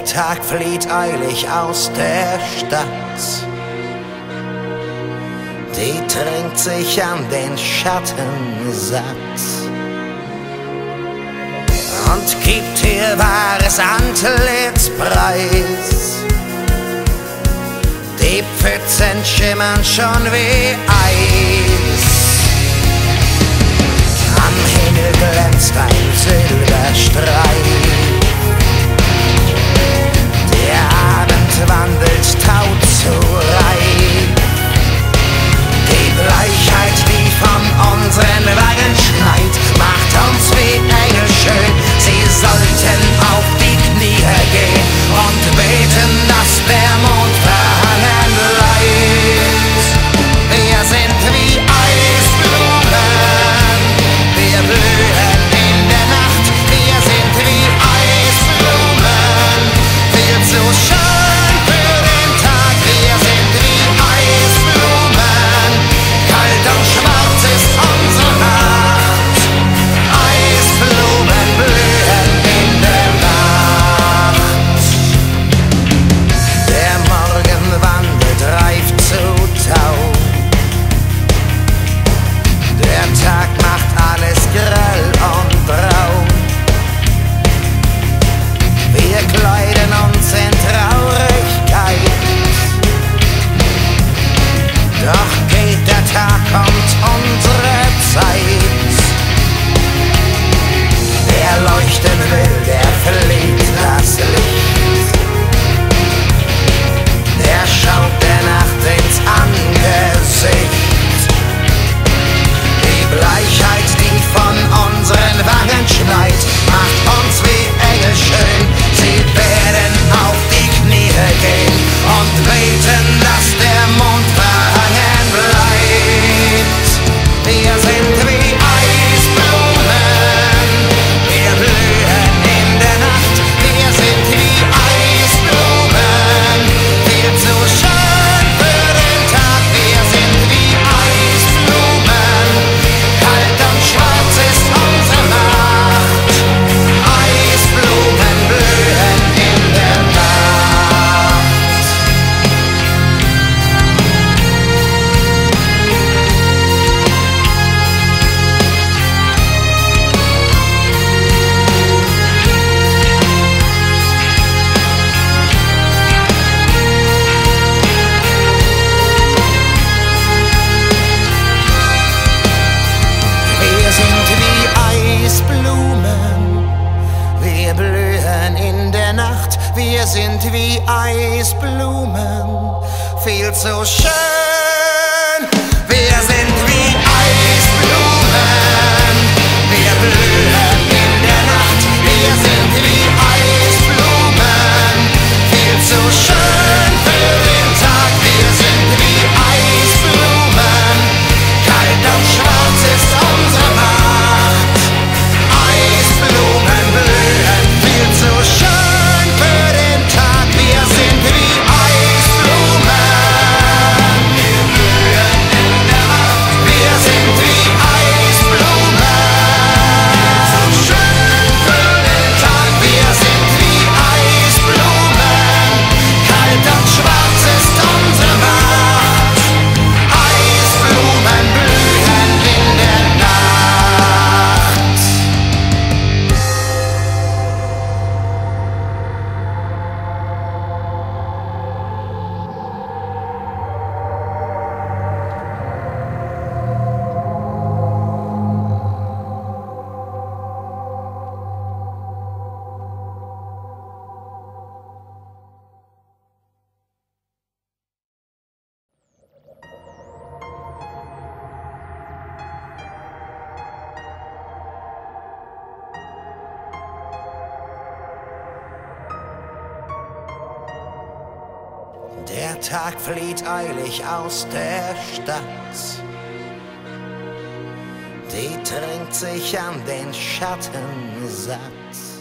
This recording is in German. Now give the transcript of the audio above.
Der Tag flieht eilig aus der Stadt. Die trinkt sich an den Schatten satt und gibt ihr wahres Antlitz preis. Die Pfützen schimmern schon wie Eis. Am Himmel glänzt ein Silberstreif. Der Abend wandelt taut zu Reif. Die Gleichheit, die von unseren Wangen schneit, macht uns wie Engel schön. Sie sollten auf die Knie gehen und beten, dass der Mond verhangen bleibt. Wir sind wie Eisblumen, wir blühen in der Nacht. Wir sind wie Eisblumen, viel zu schön für den Tag. Wir sind wie Eisblumen, kalt und schwarz ist unsere Nacht. Eisblumen blühen in der Nacht. Der Morgen wandelt reif zu Tau. Der Tag macht alles grell und grau. Wir kleiden uns in Traurigkeit. Doch geht der Tag, kommt unsere Zeit. Wer leuchten will, der verliert das Licht. Der schaut der Nacht ins Angesicht. Die Gleichheit, die von unseren Wangen schneit, macht uns wie Engel schön. Sie werden auf die Knie gehen und beten, dass der Mond verhangen bleibt. Wir sind wie Eisblumen, wir blühen in der Nacht. Wir sind wie Eisblumen, viel zu schön für den Tag. Wir sind wie Eisblumen, kalt und schwarz ist unsere Nacht. Eisblumen blühen in der Nacht. Wir sind wie Eisblumen, wir blühen in der Nacht. Wir sind wie Eisblumen, viel zu schön. Wir sind wie Eisblumen, wir blühen in der Nacht. Wir sind wie Eisblumen, viel zu schön für den Tag. Wir sind wie Eisblumen, kalt und schwarz ist unsere Nacht. Eisblumen blühen, viel zu schön für den Tag. Wir sind wie Eisblumen, wir blühen in der Nacht. Wir sind wie Eisblumen, so schön für den Tag. Wir sind wie Eisblumen, kalt und schwarz ist unsere Nacht. Eisblumen blühen in der Nacht. Der Tag flieht eilig aus der Stadt. Die trinkt sich an den Schatten satt.